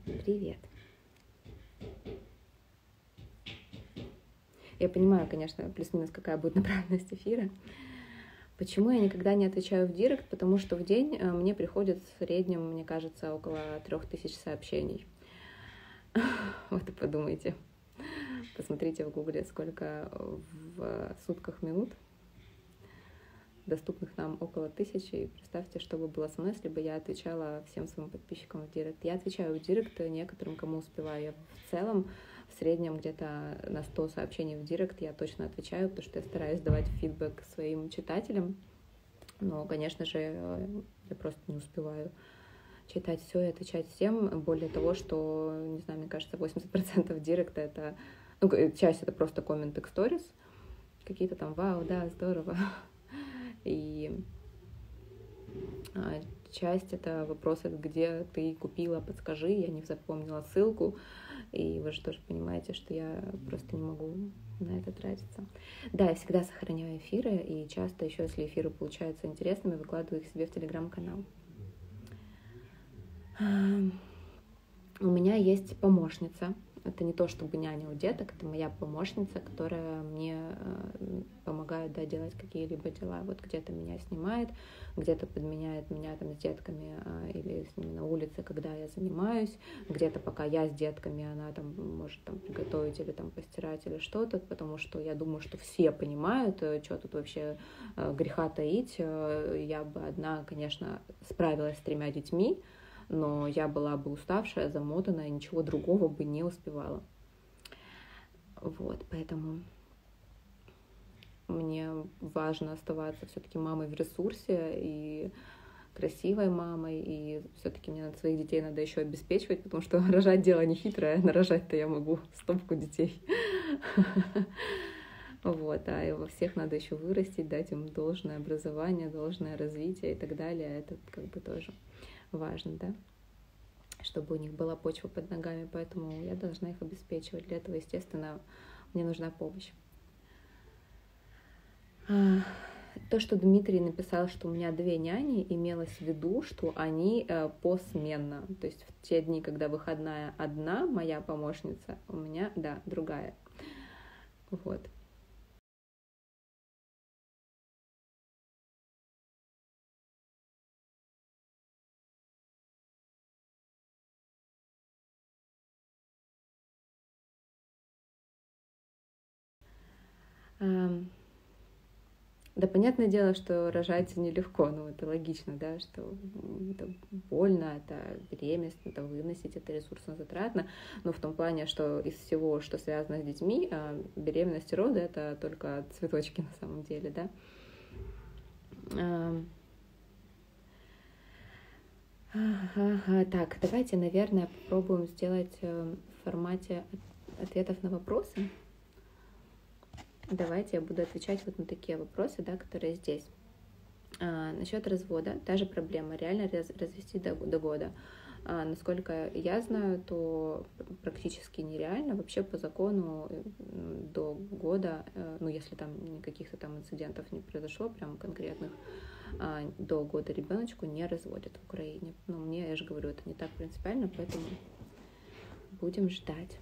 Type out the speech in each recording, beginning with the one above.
Привет. Я понимаю, конечно, плюс-минус какая будет направленность эфира. Почему я никогда не отвечаю в директ? Потому что в день мне приходит в среднем, мне кажется, около 3000 сообщений. Вот и подумайте. Посмотрите в гугле, сколько в сутках минут доступных нам около 1000. И представьте, что бы было со мной, если бы я отвечала всем своим подписчикам в директ. Я отвечаю в директ некоторым, кому успеваю. Я в целом в среднем где-то на 100 сообщений в директ я точно отвечаю, потому что я стараюсь давать фидбэк своим читателям. Но, конечно же, я просто не успеваю читать все и отвечать всем. Более того, что, не знаю, мне кажется, 80% директа это... Ну, часть это просто комменты к сторис. Какие-то там «Вау, да, здорово». И часть это вопросы, где ты купила, подскажи, я не запомнила ссылку. И вы же тоже понимаете, что я просто не могу на это тратиться. Да, я всегда сохраняю эфиры, и часто еще, если эфиры получаются интересными, выкладываю их себе в телеграм-канал. У меня есть помощница. Это не то, чтобы няня у деток, это моя помощница, которая мне помогает, да, делать какие-либо дела. Вот где-то меня снимает, где-то подменяет меня там с детками или с ними на улице, когда я занимаюсь. Где-то пока я с детками, она там может там приготовить или там постирать или что-то, потому что я думаю, что все понимают, что тут вообще греха таить. Я бы одна, конечно, справилась с 3 детьми, но я была бы уставшая, замотанная, ничего другого бы не успевала. Вот, поэтому мне важно оставаться все-таки мамой в ресурсе и красивой мамой, и все-таки мне своих детей надо еще обеспечивать, потому что рожать дело не хитрое, нарожать-то я могу стопку детей. Вот, и во всех надо еще вырастить, дать им должное образование, должное развитие и так далее. Это как бы тоже важно, да, чтобы у них была почва под ногами, поэтому я должна их обеспечивать. Для этого, естественно, мне нужна помощь. То, что Дмитрий написал, что у меня 2 няни, имелось в виду, что они посменно. То есть в те дни, когда выходная одна моя помощница, у меня, да, другая. Вот. Да, понятное дело, что рожать нелегко, ну, это логично, да, что это больно, это беременность, это выносить, это ресурсно затратно, но в том плане, что из всего, что связано с детьми, беременность и роды — это только цветочки на самом деле, да. Так, давайте, наверное, попробуем сделать в формате ответов на вопросы. Давайте я буду отвечать вот на такие вопросы, да, которые здесь. Насчет развода, та же проблема, реально развести до года. Насколько я знаю, то практически нереально. Вообще по закону до года, ну если там никаких-то там инцидентов не произошло, прям конкретных, до года ребеночку не разводят в Украине. Но мне, я же говорю, это не так принципиально, поэтому будем ждать.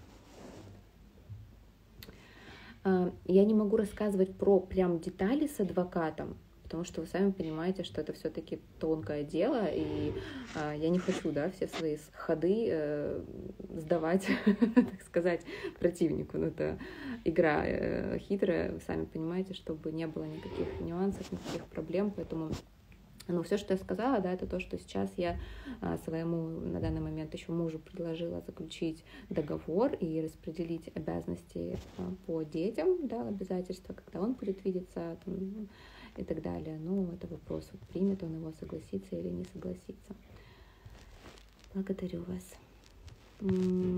Я не могу рассказывать про прям детали с адвокатом, потому что вы сами понимаете, что это все-таки тонкое дело, и я не хочу, да, все свои ходы сдавать, так сказать, противнику. Ну, это игра хитрая, вы сами понимаете, чтобы не было никаких нюансов, никаких проблем, поэтому... Но все, что я сказала, да, это то, что сейчас я своему на данный момент еще мужу предложила заключить договор и распределить обязанности по детям, да, обязательства, когда он будет видеться там, и так далее. Ну, это вопрос, вот, примет он его, согласится или не согласится. Благодарю вас.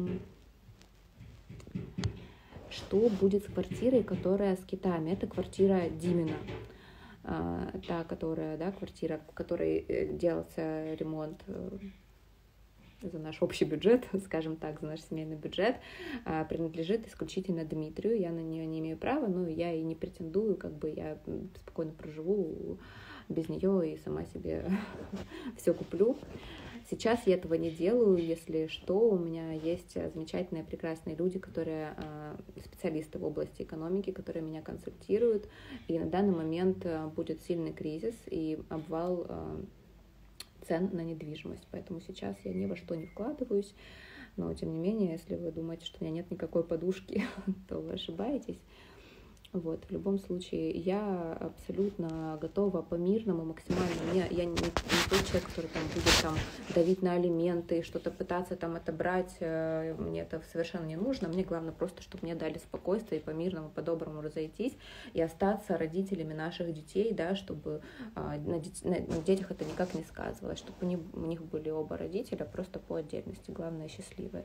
Что будет с квартирой, которая с китами? Это квартира Димина. Та, которая, да, квартира, в которой делался ремонт за наш общий бюджет, скажем так, за наш семейный бюджет, принадлежит исключительно Дмитрию. Я на нее не имею права, но я и не претендую, как бы я спокойно проживу без нее и сама себе все куплю. Сейчас я этого не делаю, если что, у меня есть замечательные, прекрасные люди, которые специалисты в области экономики, которые меня консультируют, и на данный момент будет сильный кризис и обвал цен на недвижимость, поэтому сейчас я ни во что не вкладываюсь, но тем не менее, если вы думаете, что у меня нет никакой подушки, то вы ошибаетесь. Вот, в любом случае, я абсолютно готова по-мирному, максимально. Я не тот человек, который там будет там давить на алименты, что-то пытаться там отобрать. Мне это совершенно не нужно. Мне главное просто, чтобы мне дали спокойствие и по-мирному, по-доброму разойтись и остаться родителями наших детей, да, чтобы на детях это никак не сказывалось, чтобы у них были оба родителя, просто по отдельности. Главное, счастливые.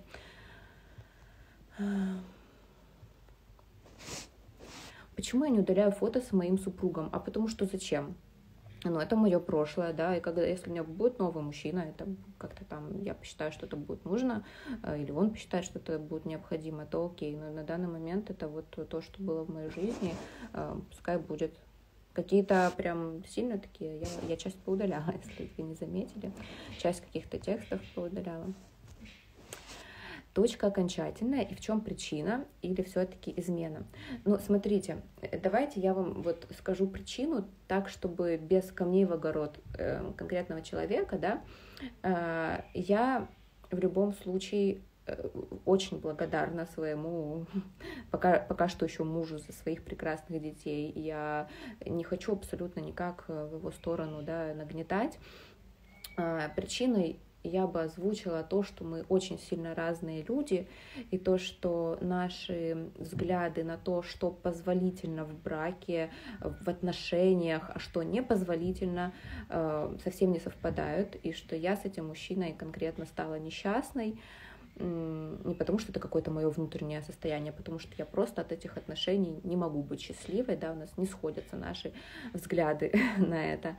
Почему я не удаляю фото с моим супругом? А потому что зачем? Ну, это мое прошлое, да, и если у меня будет новый мужчина, это как-то там, я посчитаю, что это будет нужно, или он посчитает, что это будет необходимо, то окей, но на данный момент это вот то, что было в моей жизни, пускай будет. Какие-то прям сильно такие, я часть поудаляла, если вы не заметили, часть каких-то текстов поудаляла. Точка окончательная, и в чем причина, или все-таки измена? Ну, смотрите, давайте я вам вот скажу причину так, чтобы без камней в огород конкретного человека, да, я в любом случае очень благодарна своему, пока что еще мужу за своих прекрасных детей. Я не хочу абсолютно никак в его сторону, да, нагнетать. Причиной я бы озвучила то, что мы очень сильно разные люди, и то, что наши взгляды на то, что позволительно в браке, в отношениях, а что непозволительно, совсем не совпадают, и что я с этим мужчиной конкретно стала несчастной, не потому что это какое-то мое внутреннее состояние, а потому что я просто от этих отношений не могу быть счастливой, да, у нас не сходятся наши взгляды на это.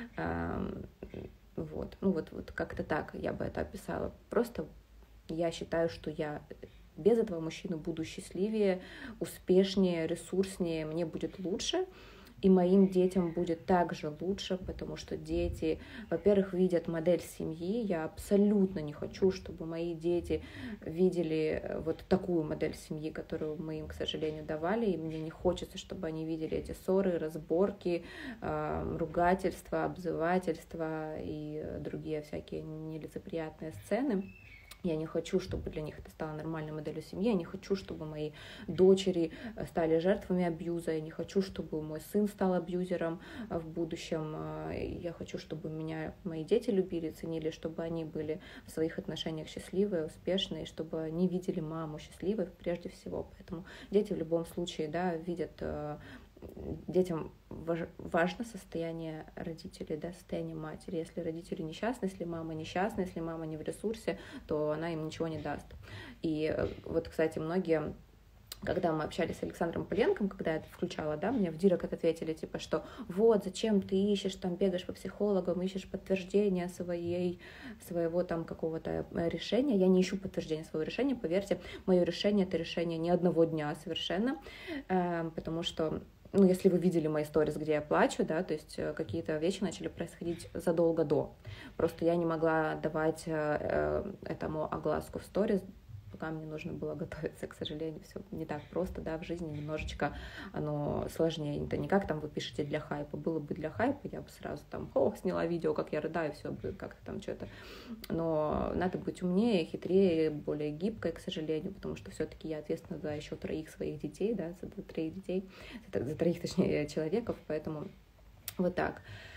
Вот, ну вот как-то так я бы это описала. Просто я считаю, что я без этого мужчины буду счастливее, успешнее, ресурснее, мне будет лучше, и моим детям будет также лучше, потому что дети, во-первых, видят модель семьи. Я абсолютно не хочу, чтобы мои дети видели вот такую модель семьи, которую мы им, к сожалению, давали, и мне не хочется, чтобы они видели эти ссоры, разборки, ругательства, обзывательства и другие всякие нелицеприятные сцены. Я не хочу, чтобы для них это стало нормальной моделью семьи, я не хочу, чтобы мои дочери стали жертвами абьюза, я не хочу, чтобы мой сын стал абьюзером в будущем, я хочу, чтобы меня мои дети любили, ценили, чтобы они были в своих отношениях счастливые, успешные, чтобы они видели маму счастливой прежде всего. Поэтому дети в любом случае, да, видят, детям важно состояние родителей, да, состояние матери. Если родители несчастны, если мама несчастна, если мама не в ресурсе, то она им ничего не даст. И вот, кстати, многие, когда мы общались с Александром Поленком, когда я это включала, да, мне в директ ответили, типа, что вот, зачем ты ищешь, там, бегаешь по психологам, ищешь подтверждение своего там какого-то решения. Я не ищу подтверждения своего решения, поверьте, мое решение — это решение не одного дня совершенно, потому что, ну, если вы видели мои сторис, где я плачу, да, то есть какие-то вещи начали происходить задолго до. Просто я не могла давать этому огласку в сторис, пока мне нужно было готовиться, к сожалению, все не так просто, да, в жизни немножечко оно сложнее. Это не как там вы пишете для хайпа, было бы для хайпа, я бы сразу там, сняла видео, как я рыдаю, все бы как-то там что-то. Но надо быть умнее, хитрее, более гибкой, к сожалению, потому что все-таки я ответственна за еще 3 своих детей, да, за 3 детей, за 3, точнее, человеков, поэтому вот так.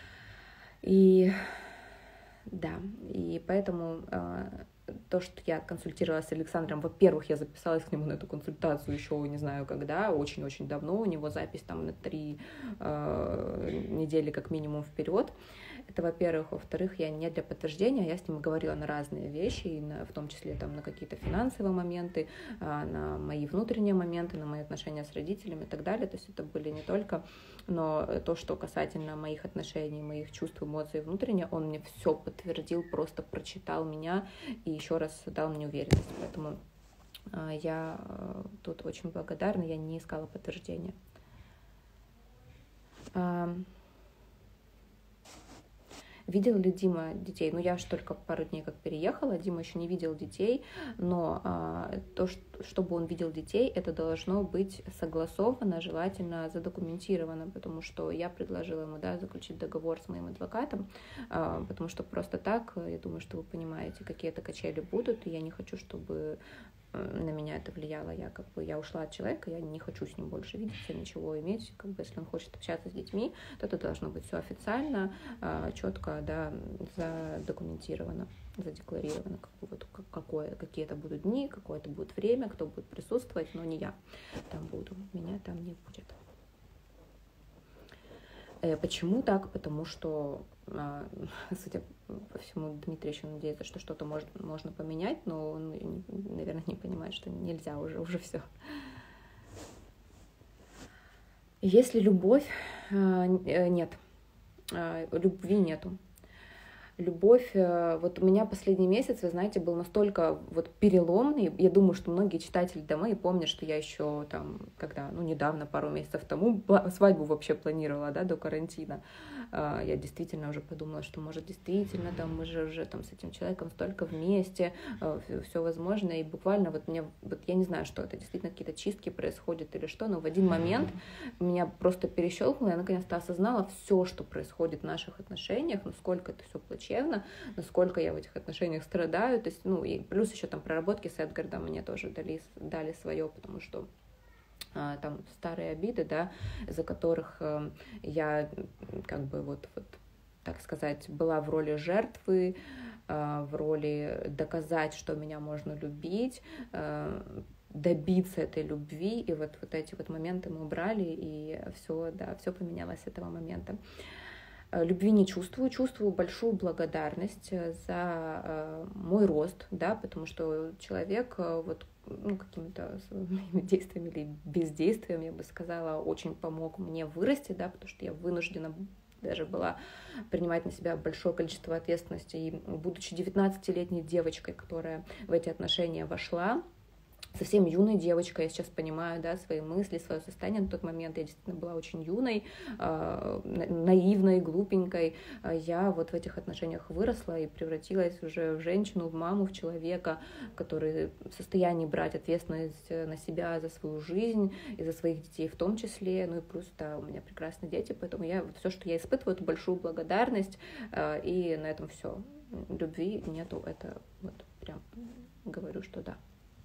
И да, и поэтому то, что я консультировалась с Александром, во-первых, я записалась к нему на эту консультацию еще не знаю когда, очень-очень давно, у него запись там на 3 недели как минимум вперед. Это, во-первых. Во-вторых, я не для подтверждения, я с ним говорила на разные вещи, и в том числе там, на какие-то финансовые моменты, на мои внутренние моменты, на мои отношения с родителями и так далее. То есть это были не только, но то, что касательно моих отношений, моих чувств, эмоций внутренне, он мне все подтвердил, просто прочитал меня и еще раз дал мне уверенность. Поэтому я тут очень благодарна, я не искала подтверждения. Видел ли Дима детей? Ну, я же только пару дней как переехала, Дима еще не видел детей, но чтобы он видел детей, это должно быть согласовано, желательно задокументировано, потому что я предложила ему, да, заключить договор с моим адвокатом, потому что просто так, я думаю, что вы понимаете, какие это качели будут, и я не хочу, чтобы на меня это влияло. Я ушла от человека, я не хочу с ним больше видеться, ничего иметь. Если он хочет общаться с детьми, то это должно быть все официально, четко, да, задокументировано, задекларировано, какие это будут дни, какое это будет время, кто будет присутствовать, но не я там буду, меня там не будет. Почему так? Потому что, судя по всему, Дмитрий еще надеется, что что-то можно поменять, но он, наверное, не понимает, что нельзя уже все. Если любовь, нет, любви нету. Любовь, вот у меня последний месяц, вы знаете, был настолько вот переломный. Я думаю, что многие читатели дома и помнят, что я еще там, когда, недавно, пару месяцев тому, свадьбу вообще планировала, да, до карантина. Я действительно уже подумала, что, может, действительно, там, мы же уже там с этим человеком столько вместе, все возможно. И буквально я не знаю, что это, действительно какие-то чистки происходят или что, но в один момент меня просто перещелкнуло, я наконец-то осознала все, что происходит в наших отношениях, насколько это все плачевно, насколько я в этих отношениях страдаю, то есть, и плюс еще там проработки с Эдгардом мне тоже дали свое, потому что там старые обиды, да, из-за которых я как бы вот, так сказать, была в роли жертвы, в роли доказать, что меня можно любить, добиться этой любви, и вот эти вот моменты мы убрали, и все поменялось с этого момента. Любви не чувствую большую благодарность за мой рост, да, потому что человек какими-то своими действиями или бездействием, я бы сказала, очень помог мне вырасти, да, потому что я вынуждена даже была принимать на себя большое количество ответственности, и будучи 19-летней девочкой, которая в эти отношения вошла, совсем юной девочкой, я сейчас понимаю, да, свои мысли, свое состояние на тот момент. Я действительно была очень юной, наивной, глупенькой. Я вот в этих отношениях выросла и превратилась уже в женщину, в маму, в человека, который в состоянии брать ответственность на себя за свою жизнь и за своих детей в том числе. И плюс, да, у меня прекрасные дети, поэтому все, что я испытываю, это большую благодарность, и на этом все. Любви нету, это вот прям говорю, что да.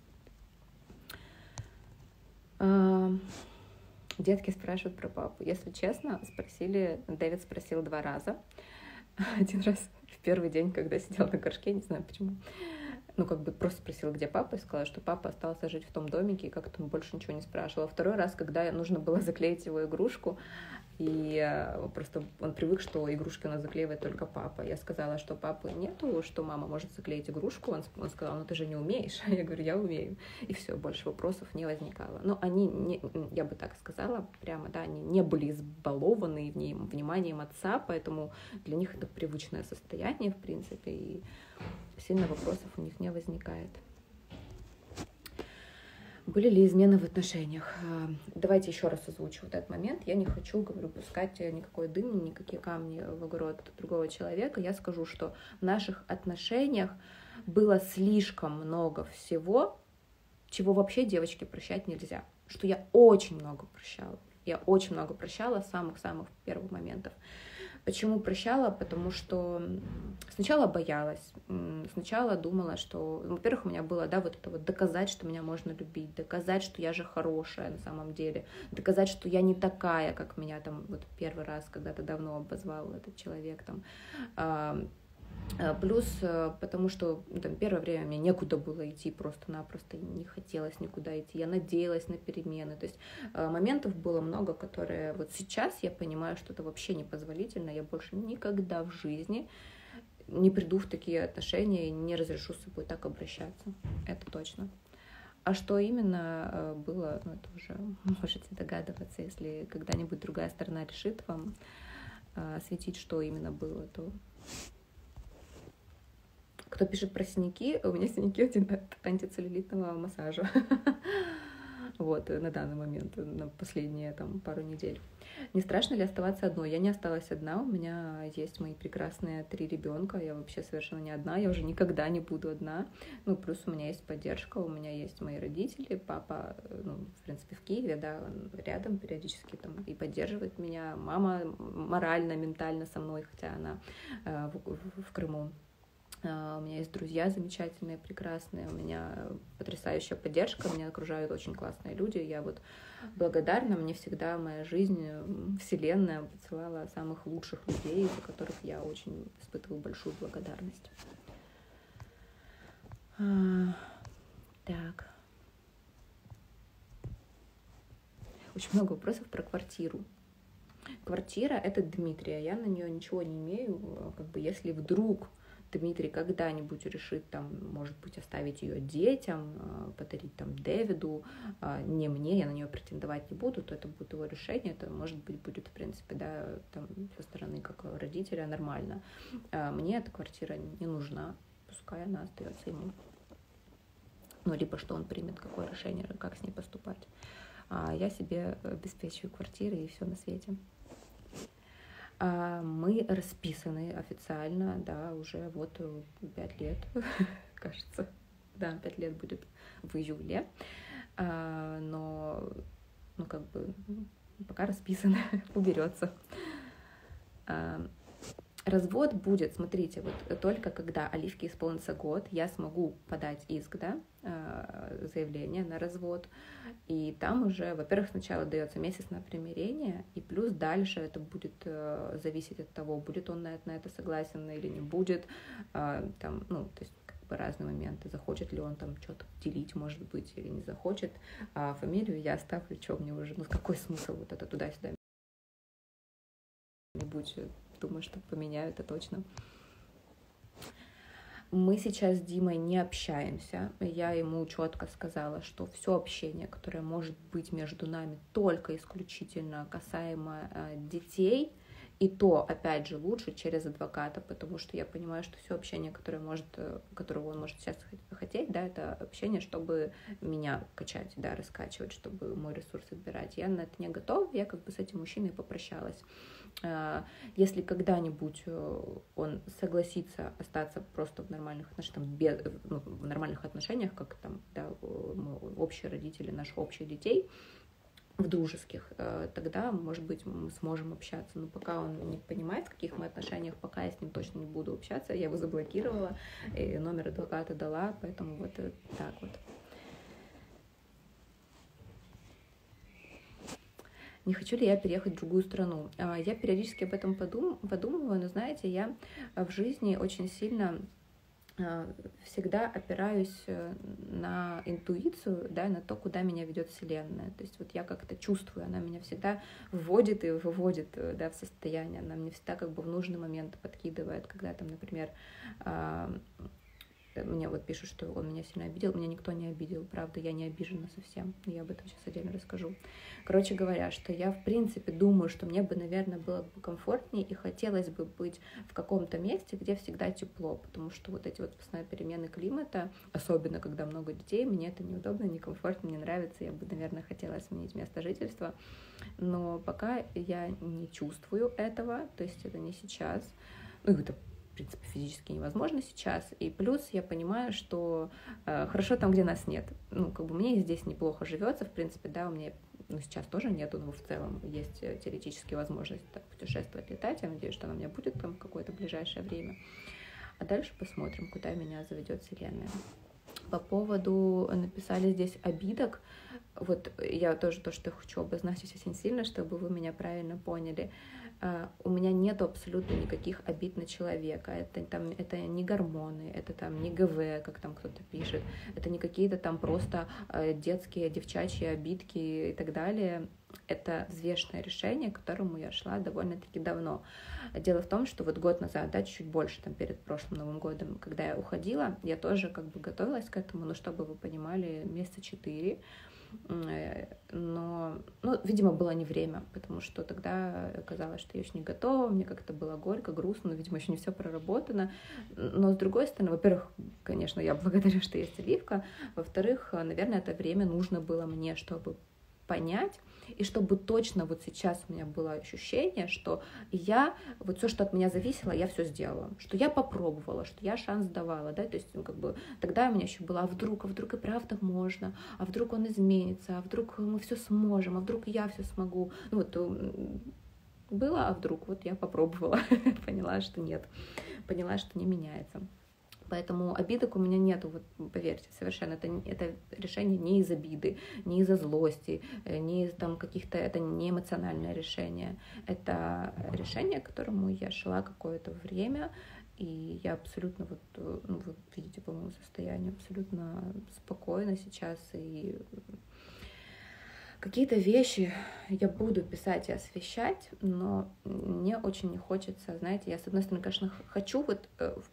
Детки спрашивают про папу. Если честно, Дэвид спросил 2 раза. Один раз в первый день, когда сидел на горшке, не знаю почему. Просто спросила, где папа, и сказала, что папа остался жить в том домике, и как-то больше ничего не спрашивала. Второй раз, когда нужно было заклеить его игрушку, и просто он привык, что игрушки у нас заклеивает только папа. Я сказала, что папы нету, что мама может заклеить игрушку. Он сказал, ты же не умеешь. Я говорю, я умею. И все, больше вопросов не возникало. Но они, я бы так сказала, прямо, да, они не были избалованы вниманием отца, поэтому для них это привычное состояние, в принципе, и сильно вопросов у них не возникает. Были ли измены в отношениях? Давайте еще раз озвучу этот момент. Я не хочу, пускать никакой дым, никакие камни в огород другого человека. Я скажу, что в наших отношениях было слишком много всего, чего вообще девочке прощать нельзя. Что я очень много прощала. Я очень много прощала с самых-самых первых моментов. Почему прощала? Потому что сначала боялась, сначала думала, что, во-первых, у меня было, да, вот это вот доказать, что меня можно любить, доказать, что я же хорошая на самом деле, доказать, что я не такая, как меня там вот первый раз когда-то давно обозвал этот человек там. Плюс, потому что там, первое время мне некуда было идти, просто-напросто не хотелось никуда идти, я надеялась на перемены, то есть моментов было много, которые вот сейчас я понимаю, что это вообще непозволительно, я больше никогда в жизни не приду в такие отношения и не разрешу с собой так обращаться, это точно. А что именно было, это уже можете догадываться, если когда-нибудь другая сторона решит вам осветить, что именно было, то... Кто пишет про синяки, у меня синяки от антицеллюлитного массажа. вот, на данный момент, на последние там пару недель. Не страшно ли оставаться одной? Я не осталась одна, у меня есть мои прекрасные 3 ребенка, я вообще совершенно не одна, я уже никогда не буду одна. Ну, плюс у меня есть поддержка, у меня есть мои родители, папа, ну, в принципе, в Киеве, да, он рядом периодически там и поддерживает меня, мама морально, ментально со мной, хотя она в Крыму. У меня есть друзья замечательные, прекрасные, у меня потрясающая поддержка, меня окружают очень классные люди. Я вот благодарна, мне всегда моя жизнь, вселенная посылала самых лучших людей, за которых я очень испытываю большую благодарность. Так. Очень много вопросов про квартиру. Квартира — это Дмитрия, я на нее ничего не имею, как бы если вдруг Дмитрий когда-нибудь решит, там, может быть, оставить ее детям, подарить там Дэвиду, не мне, я на нее претендовать не буду, то это будет его решение, это, может быть, будет, в принципе, да, там, со стороны как родителя нормально. Мне эта квартира не нужна, пускай она остается ему. Ну, либо что он примет, какое решение, как с ней поступать. А я себе обеспечиваю квартиры и все на свете. Мы расписаны официально, да, уже вот 5 лет, кажется. Да, 5 лет будет в июле. Но, ну, как бы, пока расписано, уберется. Развод будет, смотрите, вот только когда Оливке исполнится год, я смогу подать иск, да, заявление на развод, и там уже, во-первых, сначала дается месяц на примирение, и плюс дальше это будет зависеть от того, будет он на это согласен или не будет, там, ну, то есть как бы разные моменты, захочет ли он там что-то делить, может быть, или не захочет, а фамилию я оставлю, что мне уже, ну, какой смысл вот это туда-сюда, нибудь. Думаю, что поменяю это точно. Мы сейчас с Димой не общаемся. Я ему четко сказала, что все общение, которое может быть между нами, только исключительно касаемо детей. И то, опять же, лучше через адвоката, потому что я понимаю, что все общение, которого он может сейчас хотеть, да, это общение, чтобы меня качать, да, раскачивать, чтобы мой ресурс отбирать. Я на это не готова, я как бы с этим мужчиной попрощалась. Если когда-нибудь он согласится остаться просто в нормальных отношениях, в нормальных отношениях, как там, да, общие родители, наших общих детей, в дружеских, тогда, может быть, мы сможем общаться. Но пока он не понимает, в каких мы отношениях, пока я с ним точно не буду общаться, я его заблокировала, и номер адвоката дала, поэтому вот так вот. Не хочу ли я переехать в другую страну? Я периодически об этом подумываю, но, знаете, я в жизни очень сильно всегда опираюсь на интуицию, да, на то, куда меня ведет Вселенная. То есть вот я как-то чувствую, она меня всегда вводит и выводит, да, в состояние, она мне всегда как бы в нужный момент подкидывает, когда там, например, мне вот пишут, что он меня сильно обидел. Меня никто не обидел, правда, я не обижена совсем. Я об этом сейчас отдельно расскажу. Короче говоря, что я, в принципе, думаю, что мне бы, наверное, было бы комфортнее и хотелось бы быть в каком-то месте, где всегда тепло, потому что вот эти вот постоянные перемены климата, особенно когда много детей, мне это неудобно, некомфортно, не нравится. Я бы, наверное, хотела сменить место жительства, но пока я не чувствую этого, то есть это не сейчас. Ну, это в принципе, физически невозможно сейчас. И плюс я понимаю, что хорошо там, где нас нет. Ну, как бы мне здесь неплохо живется, в принципе, да, у меня, ну, сейчас тоже нету, но в целом есть теоретически возможность так путешествовать, летать. Я надеюсь, что она у меня будет там какое-то ближайшее время. А дальше посмотрим, куда меня заведет Вселенная. По поводу, написали здесь обидок. Вот я тоже то, что хочу обозначить очень сильно, чтобы вы меня правильно поняли. У меня нет абсолютно никаких обид на человека. Это не гормоны, это там не ГВ, как там кто-то пишет. Это не какие-то там просто детские, девчачьи обидки и так далее. это взвешенное решение, к которому я шла довольно-таки давно. Дело в том, что вот год назад, да, чуть больше, там, перед прошлым Новым годом, когда я уходила, я тоже как бы готовилась к этому, но чтобы вы понимали, месяца 4, но, ну, видимо, было не время, потому что тогда оказалось, что я еще не готова, мне как-то было горько, грустно, но, видимо, еще не все проработано. Но, с другой стороны, во-первых, конечно, я благодарю, что есть оливка, во-вторых, наверное, это время нужно было мне, чтобы понять, и чтобы точно вот сейчас у меня было ощущение, что я, вот все, что от меня зависело, я все сделала, что я попробовала, что я шанс давала, да, то есть, ну, как бы, тогда у меня еще было, а вдруг и правда можно, а вдруг он изменится, а вдруг мы все сможем, а вдруг я все смогу, ну, вот, было, а вдруг, вот я попробовала, поняла, что нет, поняла, что не меняется. Поэтому обидок у меня нету, вот поверьте, совершенно. Это решение не из обиды, не из-за злости, не из там каких-то, это не эмоциональное решение. Это решение, к которому я шла какое-то время, и я абсолютно, вот, ну, вы видите по моему состоянию, абсолютно спокойна сейчас, и какие-то вещи я буду писать и освещать, но мне очень не хочется, знаете, я, с одной стороны, конечно, хочу вот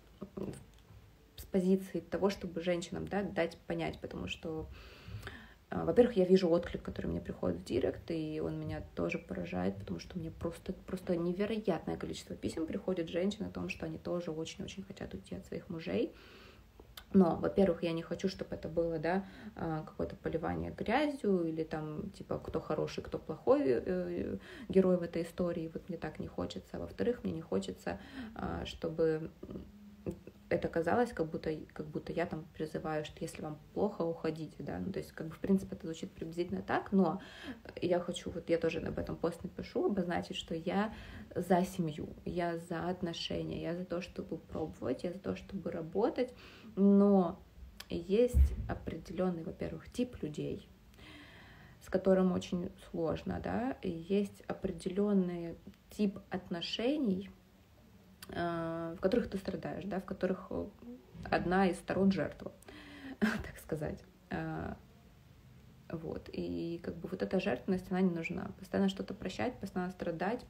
с позиции того, чтобы женщинам, да, дать понять, потому что, во-первых, я вижу отклик, который мне приходит в директ, и он меня тоже поражает, потому что мне просто невероятное количество писем приходит женщин о том, что они тоже очень-очень хотят уйти от своих мужей. Но, во-первых, я не хочу, чтобы это было, да, какое-то поливание грязью или там, типа, кто хороший, кто плохой герой в этой истории. Вот мне так не хочется. Во-вторых, мне не хочется, чтобы это казалось, как будто я там призываю, что если вам плохо, уходите, да, ну, то есть, как бы, в принципе, это звучит приблизительно так, но я хочу, вот я тоже об этом пост напишу, обозначить, что я за семью, я за отношения, я за то, чтобы пробовать, я за то, чтобы работать, но есть определенный, во-первых, тип людей, с которым очень сложно, да, и есть определенный тип отношений, в которых ты страдаешь, да, в которых одна из сторон жертва, так сказать. Вот. И как бы вот эта жертвенность, она не нужна. Постоянно что-то прощать, постоянно страдать,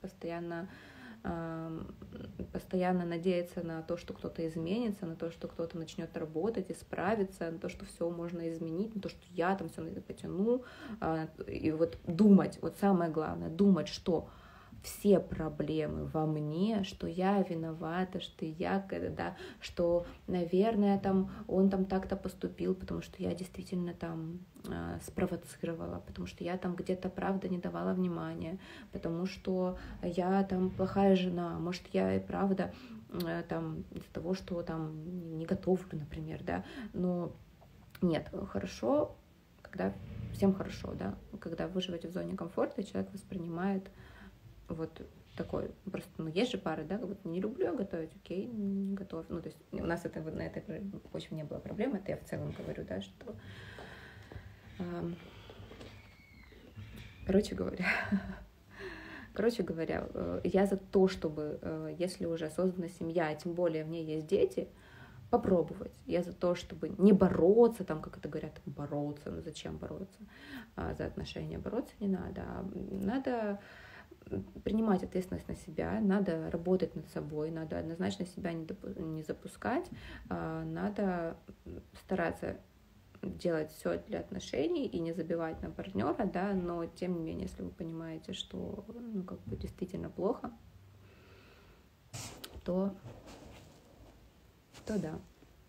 постоянно надеяться на то, что кто-то изменится, на то, что кто-то начнет работать, исправиться, на то, что все можно изменить, на то, что я там все потяну. И вот думать, вот самое главное, думать, что все проблемы во мне, что я виновата, что я, да, что, наверное, там он там так-то поступил, потому что я действительно там спровоцировала, потому что я там где-то, правда, не давала внимания, потому что я там плохая жена, может, я и правда там из-за того, что там не готовлю, например, да, но нет, хорошо, когда всем хорошо, да, когда вы живете в зоне комфорта, и человек воспринимает вот такой, просто, ну, есть же пары, да, вот не люблю я готовить, окей, не готовь. Ну, то есть у нас это на этой почве не было проблем, это я в целом говорю, да, что... Короче говоря, я за то, чтобы, если уже создана семья, тем более в ней есть дети, попробовать. Я за то, чтобы не бороться, там, как это говорят, бороться, ну зачем бороться? За отношения бороться не надо, надо принимать ответственность на себя, надо работать над собой, надо однозначно себя не запускать, надо стараться делать все для отношений и не забивать на партнера, да, но тем не менее, если вы понимаете, что, ну, как бы действительно плохо, то да.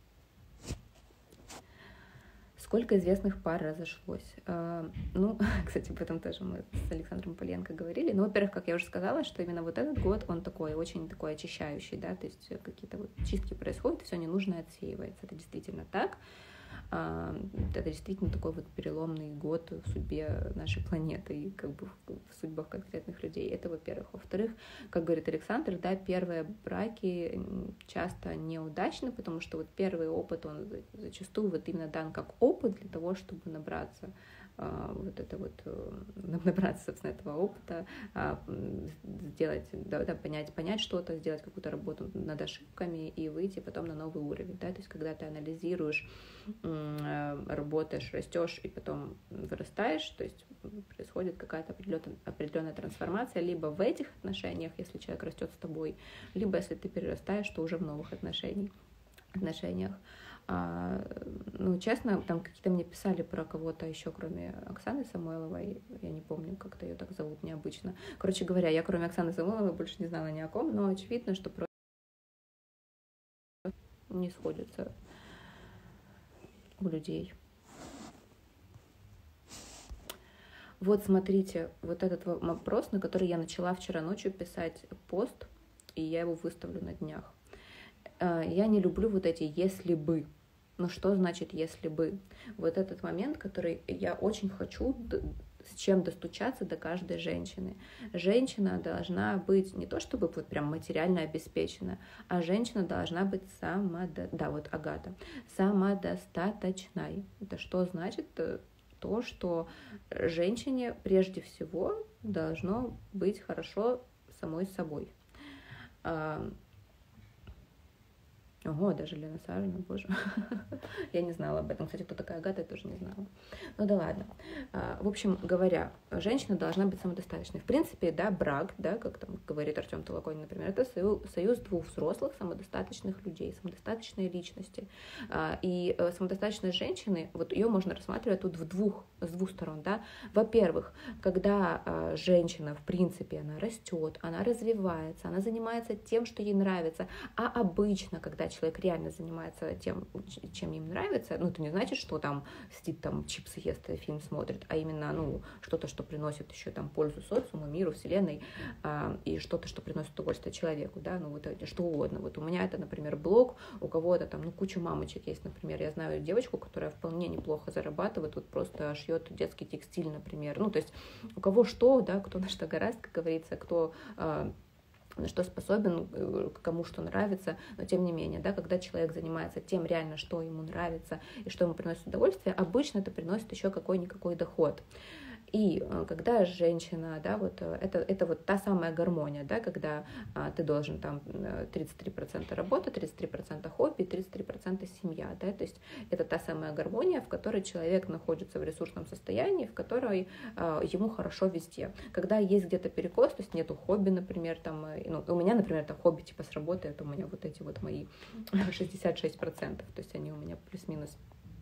Сколько известных пар разошлось? Ну, кстати, об этом тоже мы с Александром Поленко говорили. Ну, во-первых, как я уже сказала, что именно вот этот год, он такой, очень такой очищающий, да, то есть какие-то вот чистки происходят, все ненужное отсеивается. Это действительно так. Это действительно такой вот переломный год в судьбе нашей планеты и как бы в судьбах конкретных людей. Это, во-первых. Во-вторых, как говорит Александр, да, первые браки часто неудачны, потому что вот первый опыт, он зачастую вот именно дан как опыт для того, чтобы набраться вот это вот, набраться, собственно, этого опыта, сделать, понять что-то, сделать какую-то работу над ошибками и выйти потом на новый уровень, да, то есть когда ты анализируешь, работаешь, растешь и потом вырастаешь, то есть происходит какая-то определенная трансформация либо в этих отношениях, если человек растет с тобой, либо если ты перерастаешь, то уже в новых отношениях. Ну, честно, там какие-то мне писали про кого-то еще, кроме Оксаны Самойловой, я не помню, как-то ее так зовут необычно. Короче говоря, я кроме Оксаны Самойловой больше не знала ни о ком, но очевидно, что просто не сходятся у людей. Вот смотрите, вот этот вопрос, на который я начала вчера ночью писать пост, и я его выставлю на днях. Я не люблю вот эти «если бы». Но что значит «если бы»? Вот этот момент, который я очень хочу, с чем достучаться до каждой женщины. Женщина должна быть не то чтобы вот прям материально обеспечена, а женщина должна быть самодостаточной. Это что значит? То, что женщине прежде всего должно быть хорошо самой собой. Ого, даже Лена Сажина, боже. Я не знала об этом. Кстати, кто такая Агата, я тоже не знала. Ну да ладно. В общем говоря, женщина должна быть самодостаточной. В принципе, да, брак, да, как там говорит Артем Толоконин, например, это союз двух взрослых самодостаточных людей, самодостаточной личности. И самодостаточность женщины, вот ее можно рассматривать тут с двух сторон, да. Во-первых, когда женщина, в принципе, она растет, она развивается, она занимается тем, что ей нравится, а обычно, когда человек реально занимается тем, чем им нравится, ну, это не значит, что там сидит, там, чипсы ест, фильм смотрит, а именно, ну, что-то, что приносит еще там пользу социуму, миру, вселенной, и что-то, что приносит удовольствие человеку, да, ну, вот что угодно. Вот у меня это, например, блог, у кого-то там, ну, куча мамочек есть, например, я знаю девочку, которая вполне неплохо зарабатывает, вот просто шьет детский текстиль, например, ну, то есть у кого что, да, кто на что гораздо, как говорится, кто на что способен, кому что нравится, но тем не менее, да, когда человек занимается тем реально, что ему нравится и что ему приносит удовольствие, обычно это приносит еще какой-никакой доход. И когда женщина, да, вот это вот та самая гармония, да, когда ты должен там 33% работа, 33% хобби, 33% семья, да, то есть это та самая гармония, в которой человек находится в ресурсном состоянии, в которой ему хорошо везде. Когда есть где-то перекос, то есть нету хобби, например, там, ну, у меня, например, там хобби типа с работы, это у меня вот эти вот мои 66%, то есть они у меня плюс-минус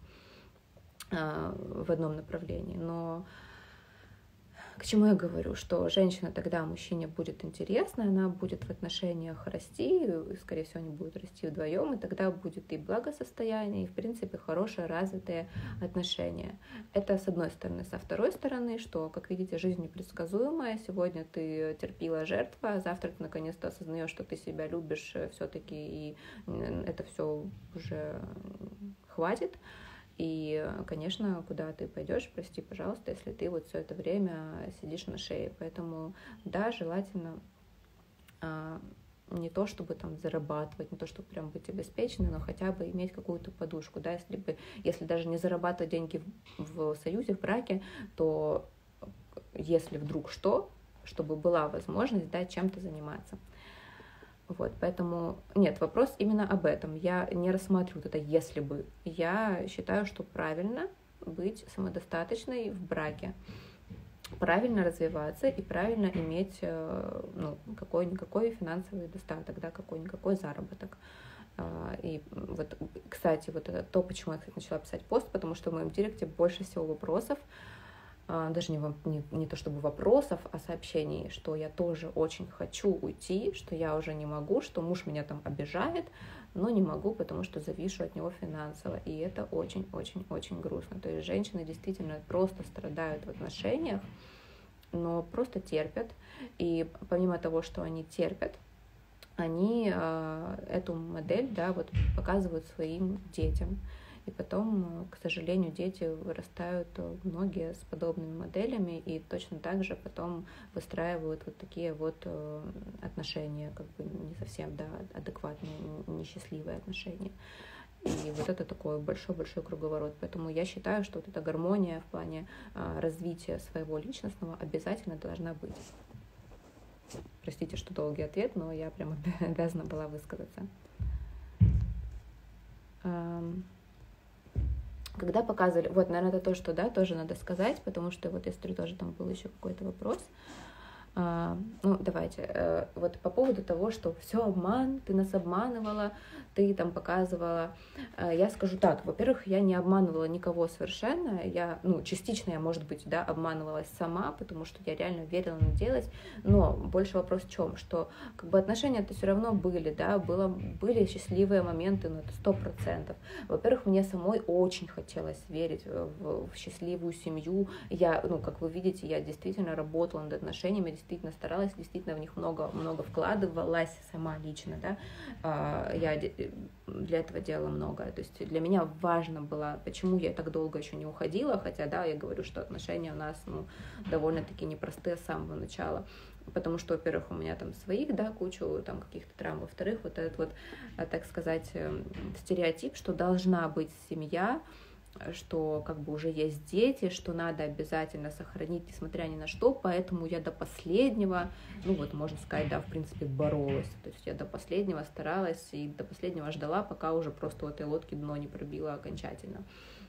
в одном направлении, но к чему я говорю, что женщина тогда мужчине будет интересна, она будет в отношениях расти, и, скорее всего, они будут расти вдвоем, и тогда будет и благосостояние, и, в принципе, хорошие, развитые отношения. Это с одной стороны. Со второй стороны, что, как видите, жизнь непредсказуемая. Сегодня ты терпила жертва, а завтра ты наконец-то осознаешь, что ты себя любишь все-таки, и это все уже хватит. И, конечно, куда ты пойдешь, прости, пожалуйста, если ты вот все это время сидишь на шее. Поэтому, да, желательно не то, чтобы там зарабатывать, не то, чтобы прям быть обеспеченной, но хотя бы иметь какую-то подушку, да, если даже не зарабатывать деньги в союзе, в браке, то если вдруг что, чтобы была возможность, да, чем-то заниматься. Вот, поэтому нет, вопрос именно об этом. Я не рассматриваю это «если бы». Я считаю, что правильно быть самодостаточной в браке, правильно развиваться и правильно иметь какой-никакой финансовый достаток, да, какой-никакой заработок. И вот, кстати, вот это то, почему я, кстати, начала писать пост, потому что в моем директе больше всего вопросов, даже не то чтобы вопросов, а сообщений, что я тоже очень хочу уйти, что я уже не могу, что муж меня там обижает, но не могу, потому что завишу от него финансово. И это очень-очень-очень грустно. То есть женщины действительно просто страдают в отношениях, но просто терпят. И помимо того, что они терпят, они эту модель, да, вот показывают своим детям. И потом, к сожалению, дети вырастают многие с подобными моделями и точно так же потом выстраивают вот такие вот отношения, как бы не совсем, да, адекватные, несчастливые отношения. и вот это такой большой-большой круговорот. Поэтому я считаю, что вот эта гармония в плане развития своего личностного обязательно должна быть. Простите, что долгий ответ, но я прям обязана была высказаться. Когда показывали, вот, наверное, это то, что, да, тоже надо сказать, потому что вот я смотрю, тоже там был еще какой-то вопрос. Ну, давайте, вот по поводу того, что все обман, ты нас обманывала, ты там показывала. Я скажу так, во-первых, я не обманывала никого совершенно, частично я, может быть, да, обманывалась сама, потому что я реально верила, надеялась, но больше вопрос в чем, что как бы отношения-то все равно были, да, были счастливые моменты, но это 100%. Во-первых, мне самой очень хотелось верить в счастливую семью. Я, как вы видите, я действительно работала над отношениями, действительно старалась, действительно в них много вкладывалась сама лично, да, я для этого делала многое, то есть для меня важно было, почему я так долго еще не уходила, хотя, да, я говорю, что отношения у нас, довольно-таки непростые с самого начала, потому что, во-первых, у меня там своих, да, кучу там каких-то травм, во-вторых, вот этот вот, так сказать, стереотип, что должна быть семья, что как бы уже есть дети, что надо обязательно сохранить, несмотря ни на что, поэтому я до последнего, можно сказать, да, в принципе, боролась, то есть я до последнего старалась и до последнего ждала, пока уже просто у этой лодки дно не пробило окончательно.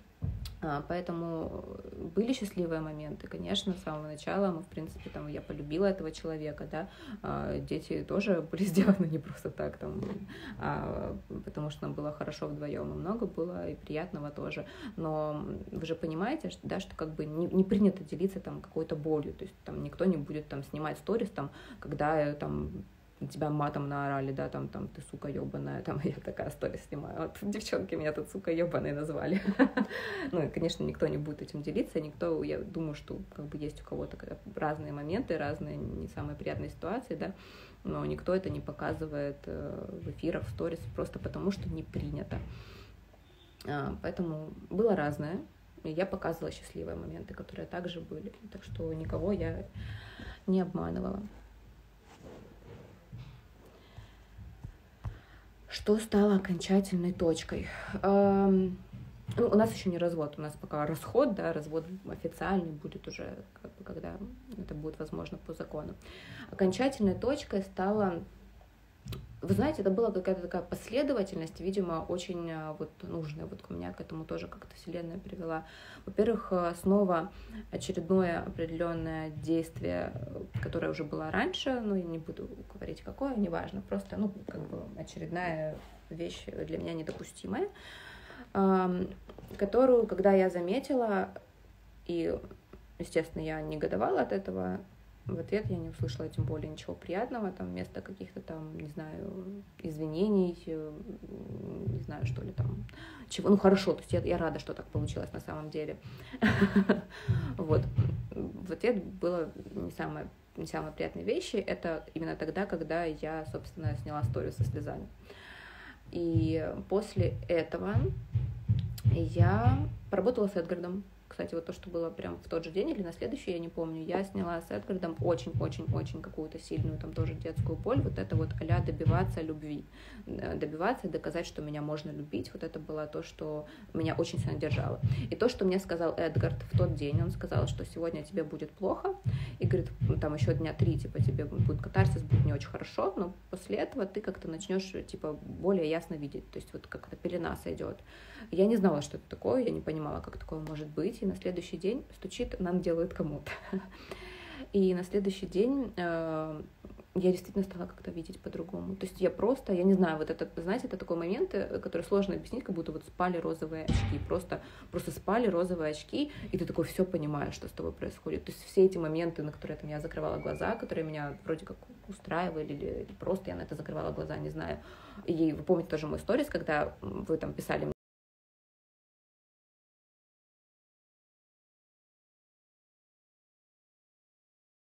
Поэтому были счастливые моменты, конечно, с самого начала, в принципе, там, я полюбила этого человека, да, дети тоже были сделаны не просто так, там, потому что нам было хорошо вдвоем, и много было, и приятного тоже, но вы же понимаете, что, да, что как бы не принято делиться там какой-то болью, то есть там никто не будет там снимать сторис, там, когда там тебя матом наорали, да, там ты сука ебаная, там я такая сторис снимаю, вот девчонки меня тут сука ебаной назвали. Ну, и, конечно, никто не будет этим делиться, никто, я думаю, что как бы есть у кого-то разные моменты, разные не самые приятные ситуации, да, но никто это не показывает в эфирах, в сторис, просто потому что не принято. Поэтому было разное, и я показывала счастливые моменты, которые также были, так что никого я не обманывала. Что стало окончательной точкой? У нас еще не развод, у нас пока расход, да, развод официальный будет уже, как бы, когда это будет возможно по закону. Окончательной точкой стала, вы знаете, это была какая-то такая последовательность, видимо, очень вот нужная, вот у меня к этому тоже как-то вселенная привела. Во-первых, снова очередное определенное действие, которое уже было раньше, я не буду говорить какое, неважно, просто, как бы очередная вещь для меня недопустимая, которую, когда я заметила, и, естественно, я негодовала от этого, в ответ я не услышала тем более ничего приятного, там, вместо каких-то там, не знаю, извинений, не знаю, что ли там, чего, хорошо, то есть я рада, что так получилось на самом деле. Вот. В ответ было не самые приятные вещи, это именно тогда, когда я, собственно, сняла сторис со слезами. И после этого я поработала с Эдгардом. Кстати, вот то, что было прям в тот же день или на следующий, я не помню, я сняла с Эдгардом очень-очень-очень какую-то сильную там тоже детскую боль, вот это вот а-ля добиваться любви, добиваться и доказать, что меня можно любить, вот это было то, что меня очень сильно держало. И то, что мне сказал Эдгард в тот день, он сказал, что сегодня тебе будет плохо, и говорит, там еще дня 3, типа, тебе будет катарсис, будет не очень хорошо, но после этого ты как-то начнешь, типа, более ясно видеть, то есть вот как-то пелена сойдет. Я не знала, что это такое, я не понимала, как такое может быть, и на следующий день стучит, нам делают кому-то. И на следующий день я действительно стала как-то видеть по-другому. То есть я не знаю, вот это, знаете, это такой момент, который сложно объяснить, как будто вот спали розовые очки, просто спали розовые очки, и ты такой все понимаешь, что с тобой происходит. То есть все эти моменты, на которые я закрывала глаза, которые меня вроде как устраивали, или просто я на это закрывала глаза, не знаю. И вы помните тоже мой сторис, когда вы там писали мне,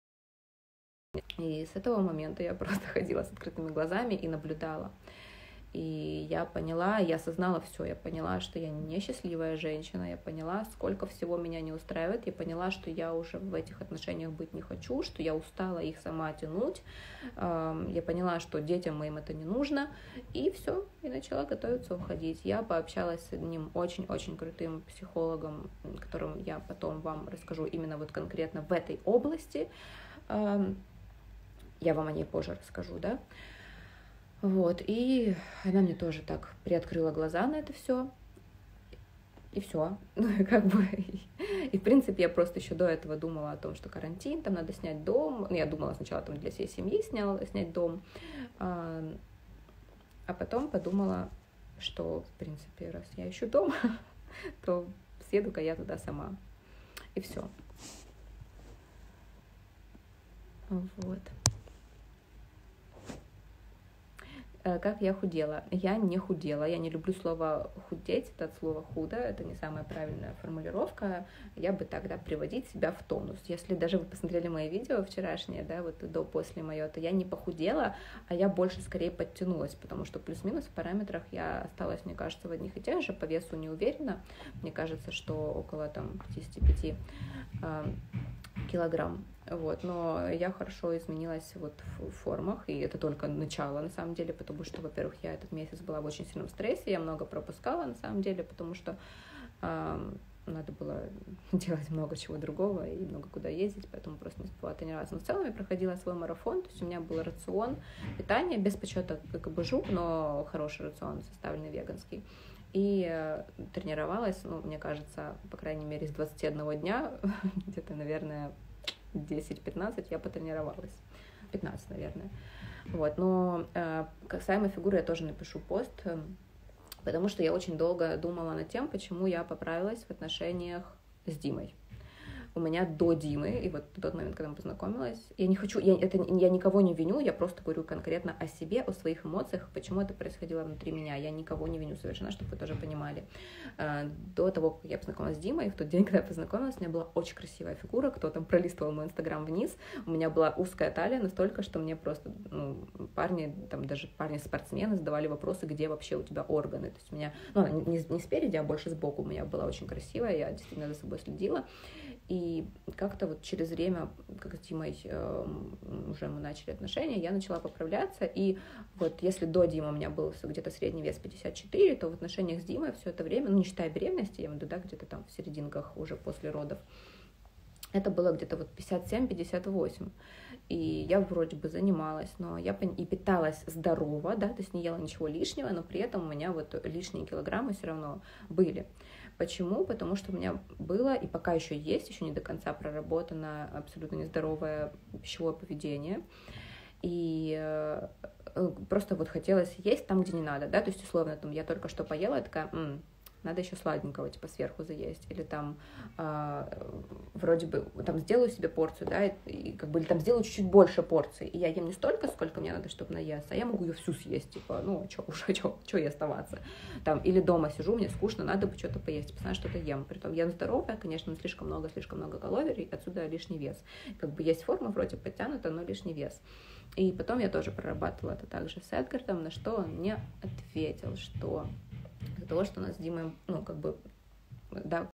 и с этого момента я просто ходила с открытыми глазами и наблюдала. И я поняла, я осознала все, я поняла, что я не счастливая женщина, я поняла, сколько всего меня не устраивает, я поняла, что я уже в этих отношениях быть не хочу, что я устала их сама тянуть, я поняла, что детям моим это не нужно, и все, и начала готовиться уходить. Я пообщалась с одним очень-очень крутым психологом, которым я потом вам расскажу именно вот конкретно в этой области, я вам о ней позже расскажу, да. Вот, и она мне тоже так приоткрыла глаза на это все, и все. Ну, как бы, и в принципе я просто еще до этого думала о том, что карантин, там надо снять дом. Ну, я думала сначала там для всей семьи снять дом, а потом подумала, что, в принципе, раз я ищу дом, то съеду-ка я туда сама. И все. Вот. Как я худела? Я не худела, я не люблю слово «худеть», это от слова «худо», это не самая правильная формулировка, я бы тогда приводить себя в тонус. Если даже вы посмотрели мои видео вчерашние, да, вот до-после мое, то я не похудела, а я больше скорее подтянулась, потому что плюс-минус в параметрах я осталась, мне кажется, в одних и тех же, по весу не уверена, мне кажется, что около там 55 килограмм. Вот, но я хорошо изменилась вот в формах, и это только начало, на самом деле, потому что, во-первых, я этот месяц была в очень сильном стрессе, я много пропускала, на самом деле, потому что надо было делать много чего другого и много куда ездить, поэтому просто не успела тренироваться. Но в целом я проходила свой марафон, то есть у меня был рацион питания, без подсчета КБЖУ, но хороший рацион, составленный веганский. И тренировалась, ну, мне кажется, по крайней мере, с 21 дня, где-то, наверное, 10-15 я потренировалась. 15, наверное. Вот, но касаемо фигуры я тоже напишу пост, потому что я очень долго думала над тем, почему я поправилась в отношениях с Димой. У меня до Димы, и вот в тот момент, когда мы познакомилась, я никого не виню, я просто говорю конкретно о себе, о своих эмоциях, почему это происходило внутри меня. Я никого не виню совершенно, чтобы вы тоже понимали. До того, как я познакомилась с Димой, в тот день, когда я познакомилась, у меня была очень красивая фигура, кто там пролистывал мой инстаграм вниз, у меня была узкая талия настолько, что мне просто, парни, там даже парни-спортсмены задавали вопросы, где вообще у тебя органы. То есть у меня, не спереди, а больше сбоку у меня была очень красивая, я действительно за собой следила. И как-то вот через время, как с Димой уже мы начали отношения, я начала поправляться. И вот если до Димы у меня был где-то средний вес 54, то в отношениях с Димой все это время, не считая беременности, я имею в виду, да, где-то там в серединках уже после родов, это было где-то вот 57-58. И я вроде бы занималась, но я и питалась здорово, да, то есть не ела ничего лишнего, но при этом у меня вот лишние килограммы все равно были. Почему? Потому что у меня было, и пока еще есть, еще не до конца проработано абсолютно нездоровое пищевое поведение. И просто вот хотелось есть там, где не надо, да, то есть условно там я только что поела, я такая, надо еще сладенького, типа, сверху заесть, или там вроде бы там сделаю себе порцию, да, и как бы, или там сделаю чуть-чуть больше порций, и я ем не столько, сколько мне надо, чтобы наесться, а я могу ее всю съесть, типа, что ей оставаться, там, или дома сижу, мне скучно, надо бы что-то поесть, постоянно что-то ем, притом ем здоровая, конечно, но слишком много калорий, отсюда лишний вес, как бы есть форма вроде подтянута, но лишний вес. И потом я тоже прорабатывала это также с Эдгардом, на что он мне ответил, что из-за того, что у нас с Димой, да,